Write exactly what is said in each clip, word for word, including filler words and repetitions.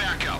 backup.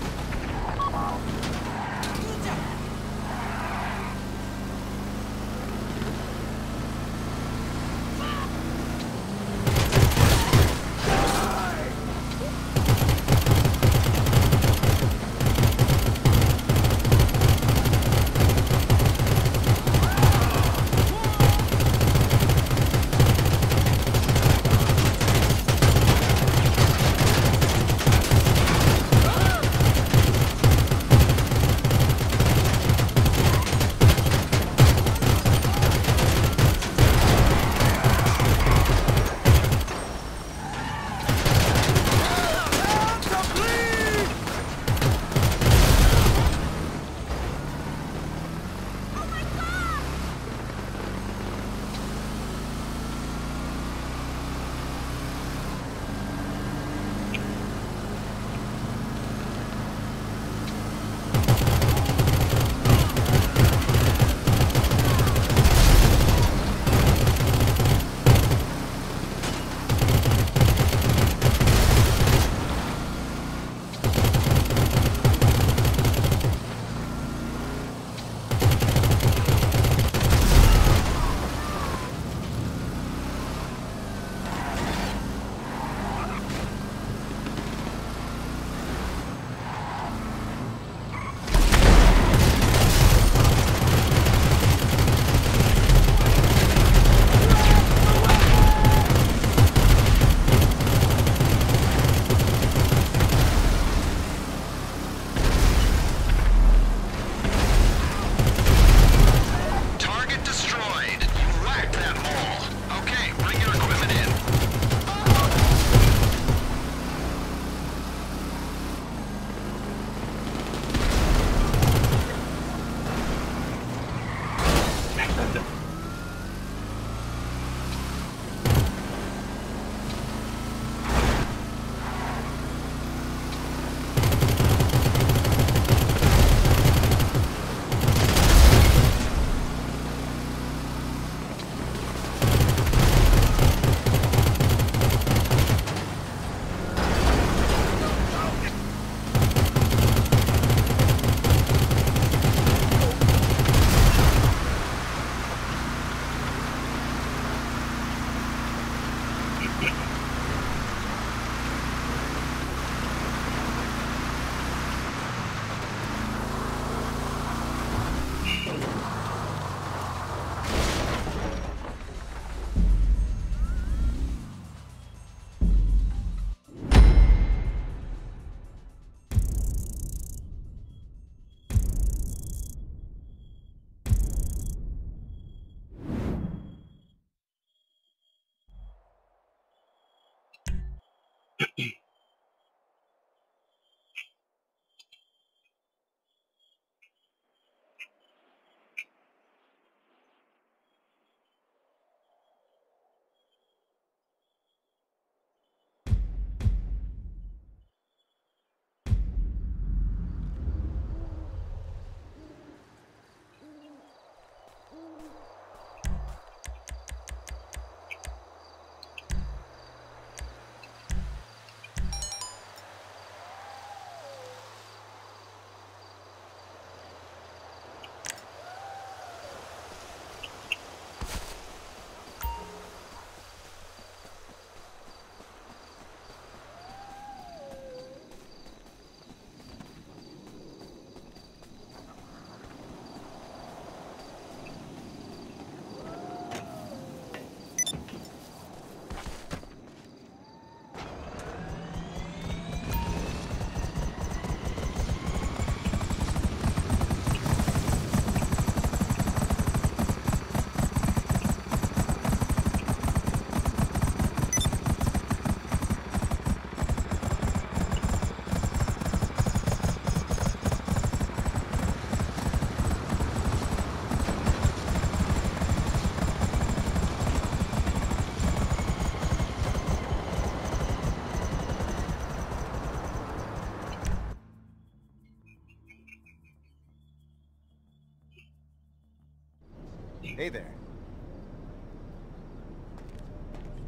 Hey there.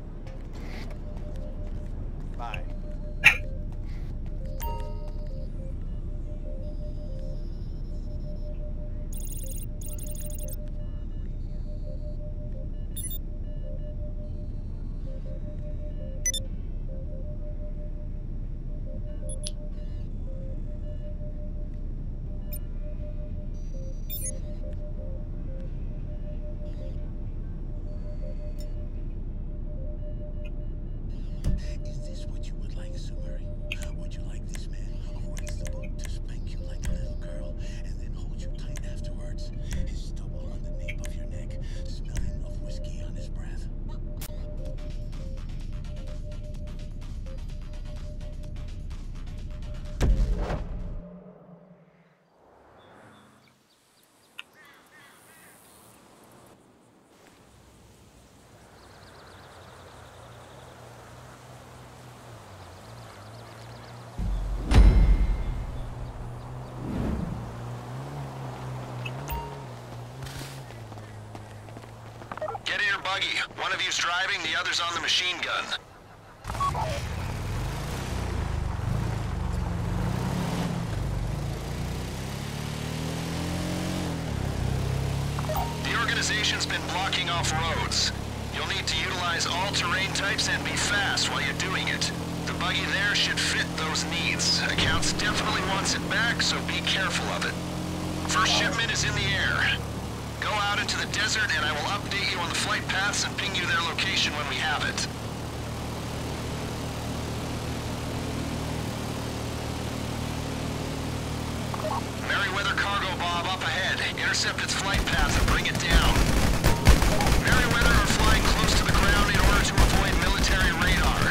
Bye. buggy. One of you's driving, the other's on the machine gun. The organization's been blocking off roads. You'll need to utilize all terrain types and be fast while you're doing it. The buggy there should fit those needs. Accounts definitely wants it back, so be careful of it. First shipment is in the air. Go out into the desert and I will update you on the flight paths and ping you their location when we have it. Merryweather Cargo Bob up ahead. Intercept its flight path and bring it down. Merryweather are flying close to the ground in order to avoid military radar.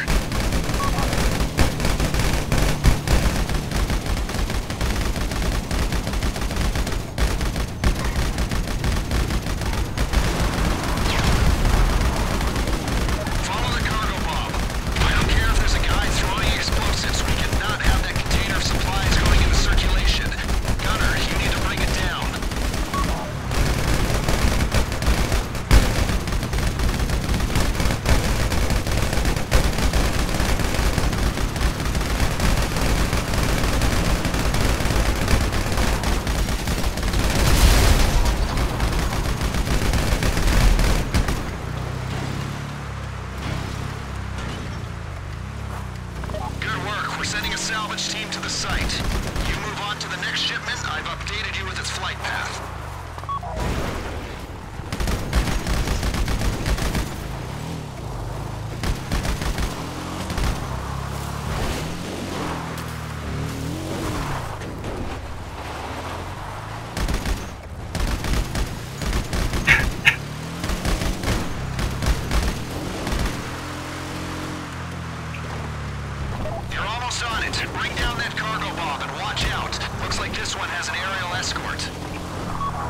Follow the cargo bomb. I don't care if there's a guy throwing explosives. We cannot have that container of supplies going into circulation. Gunner, you need to bring it down. Good work. We're sending a salvage team to the site. You move on to the next shipment. I've updated you with its flight path. You're almost on it. Bring down that cargo bomb and watch out. Looks like this one has an aerial escort.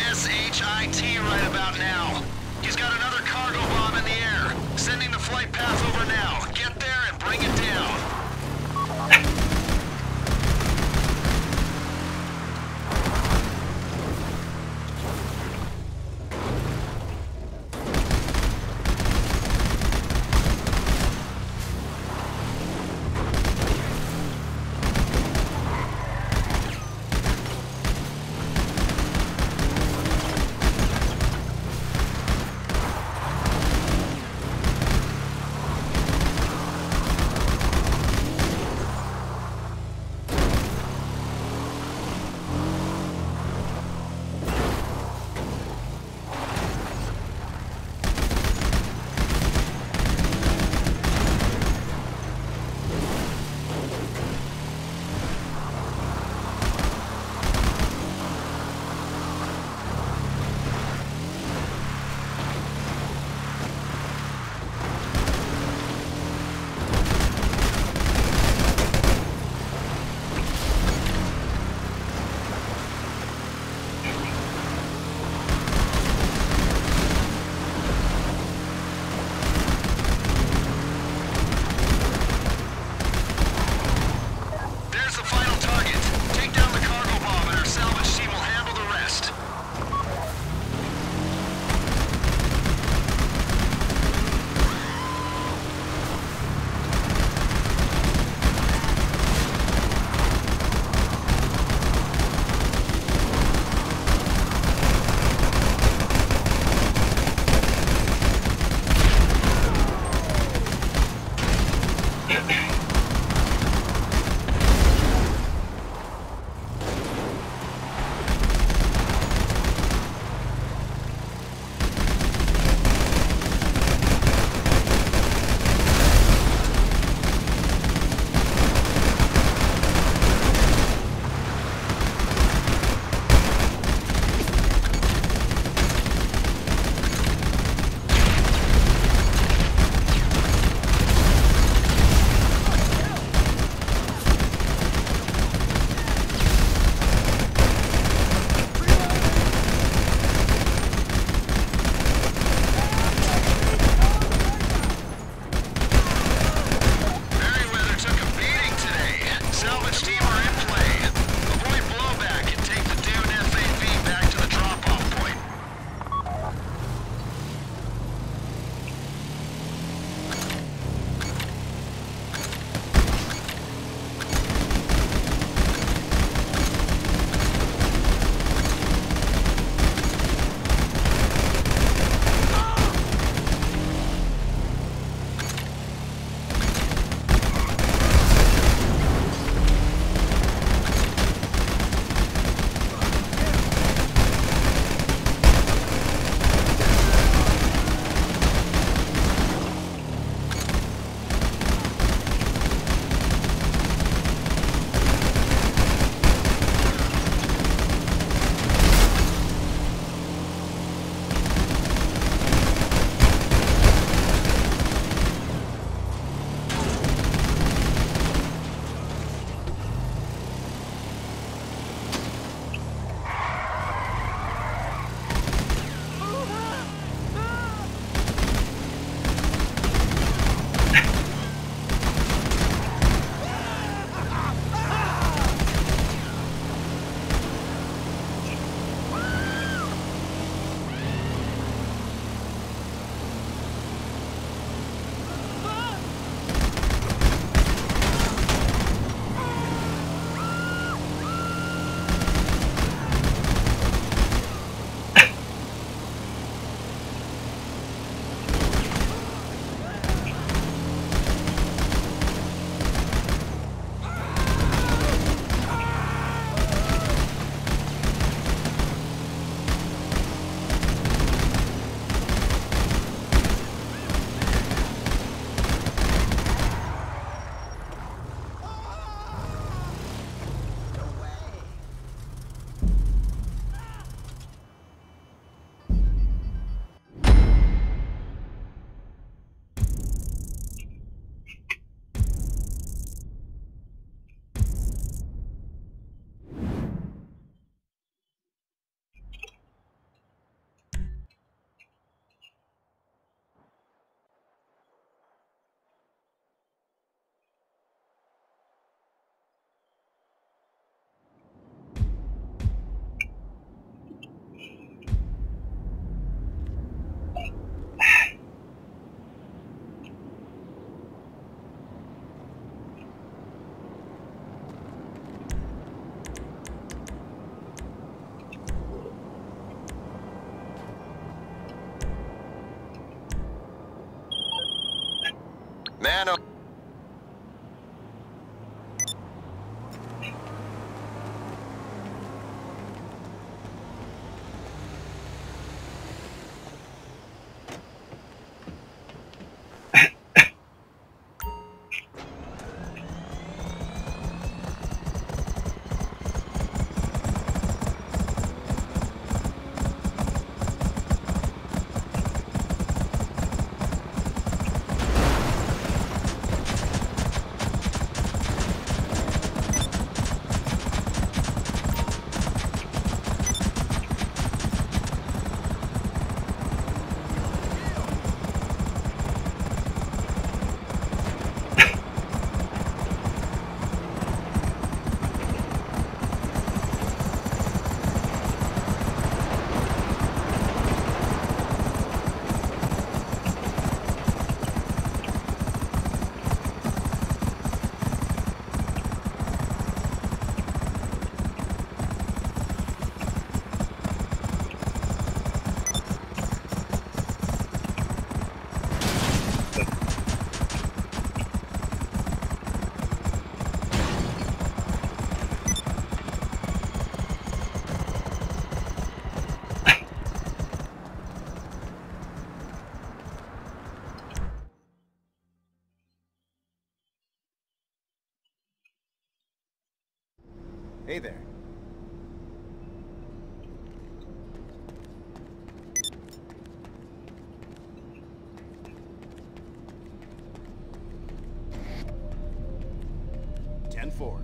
S H I T right about now. He's got another cargo bomb in the air. Sending the flight path over now. Get there and bring it down. Hey there. ten four.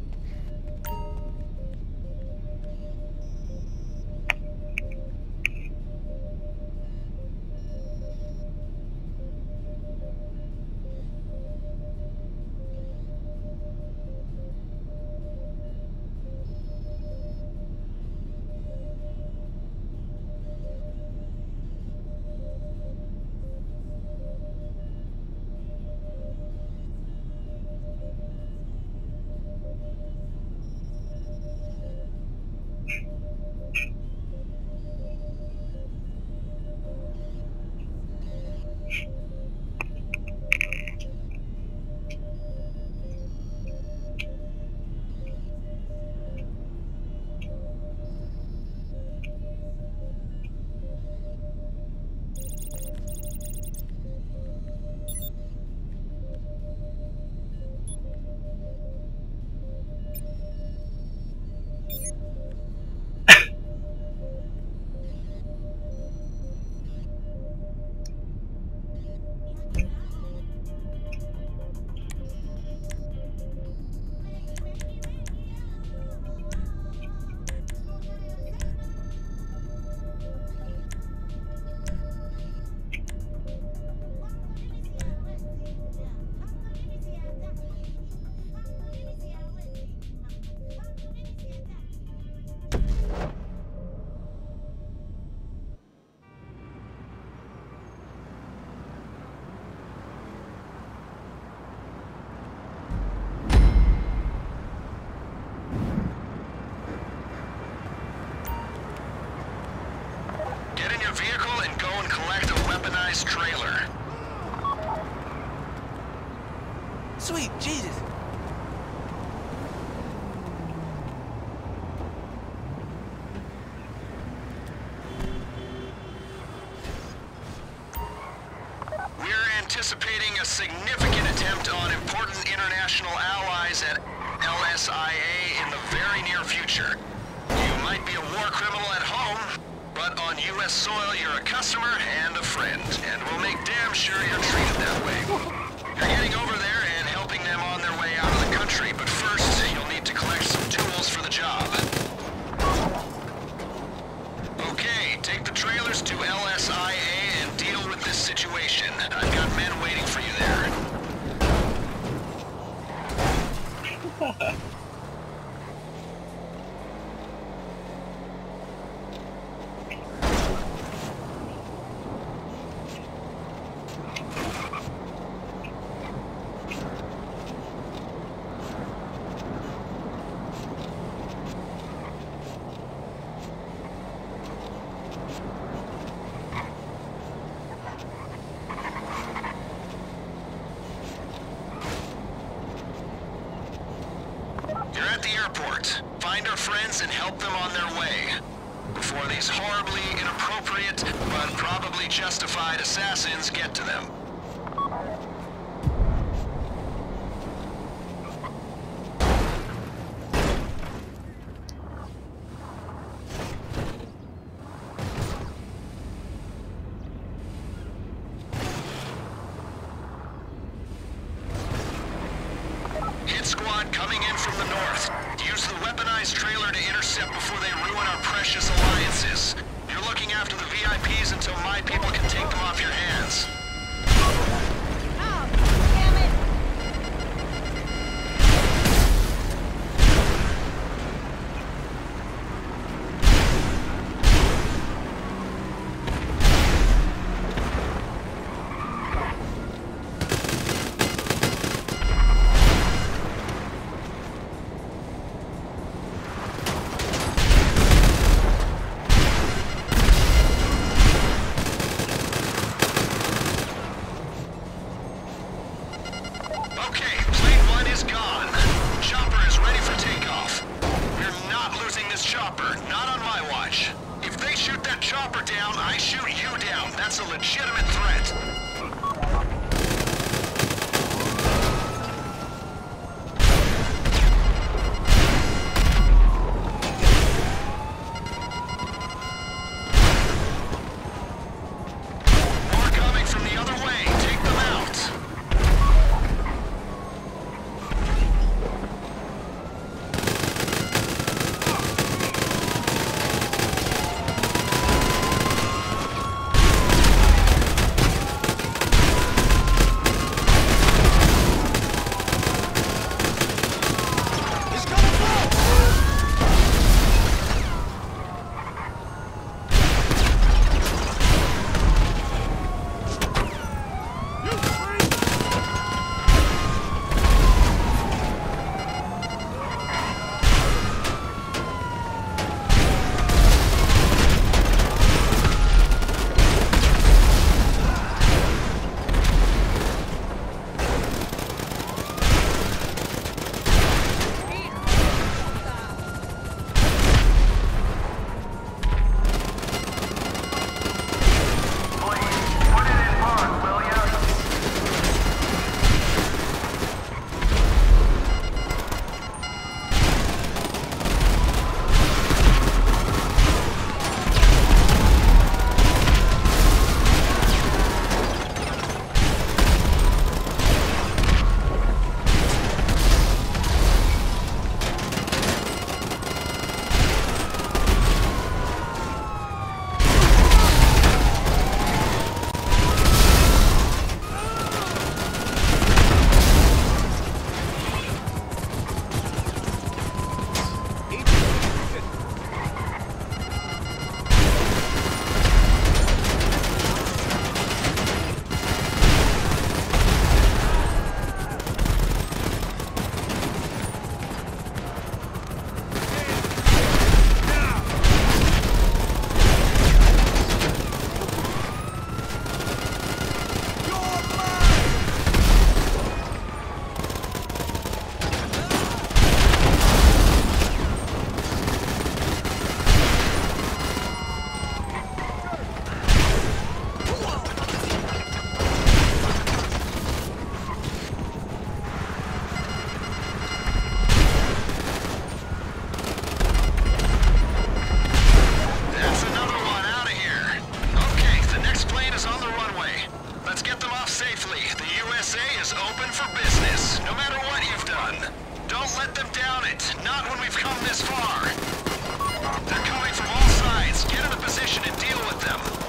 Vehicle and go and collect a weaponized trailer. Sweet Jesus. We're anticipating a significant attempt on important international allies at L S I A in the very near future. You might be a war criminal at home, but on U S soil, you're a customer and a friend, and we'll make damn sure you're treated that way. You're getting over there and helping them on their way out of the country, but first, you'll need to collect some tools for the job. Okay, take the trailers to L S I A and deal with this situation. I've got men waiting for you there. You're at the airport. Find our friends and help them on their way before these horribly inappropriate but probably justified assassins get to them. Hit squad coming in from the north. Use the weaponized trailer to intercept before they ruin our precious alliances. You're looking after the V I Ps until my people can take them off your hands. Oh, damn it! Don't let them down it. Not when we've come this far. They're coming from all sides. Get in a position and deal with them.